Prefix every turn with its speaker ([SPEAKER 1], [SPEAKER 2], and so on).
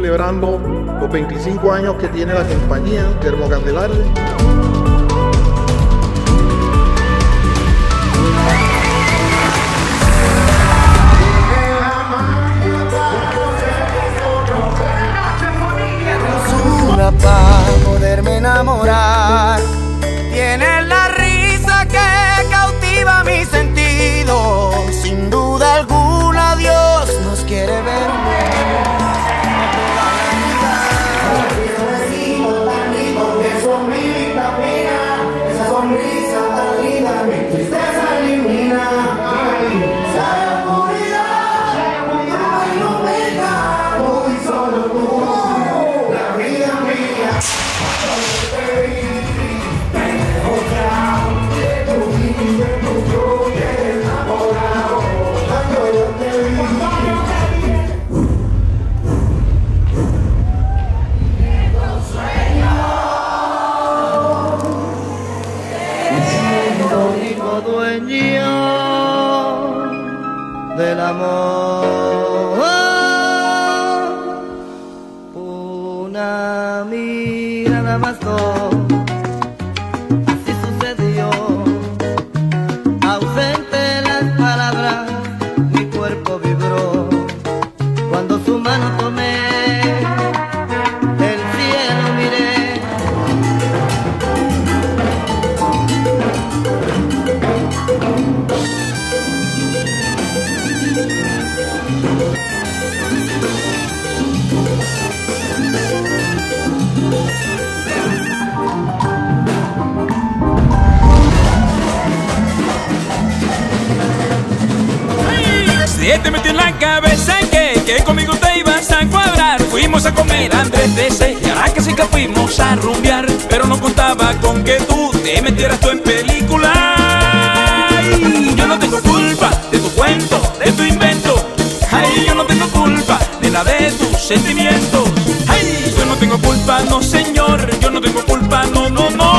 [SPEAKER 1] celebrando los 25 años que tiene la compañía Termocandelaria.
[SPEAKER 2] Para poderme enamorar, tienes la risa que cautiva mi sentido. Sin duda alguna Dios nos quiere ver esa sonrisa tan linda, mi tristeza elimina. Dueño del amor, una mirada bastó, así sucedió. Ausente las palabras, mi cuerpo vibró cuando su mano tomé, el cielo miré.
[SPEAKER 3] Si te metió en la cabeza que conmigo te ibas a cuadrar, fuimos a comer Andrés DC y ahora que sí que fuimos a rumbear, pero no contaba con que tú te metieras tú en película. Ay, yo no tengo culpa de tu cuento, de tu invento. Ay, yo no tengo culpa de la de tus sentimientos. Ay, yo no tengo culpa, no señor, yo no tengo culpa, no, no, no.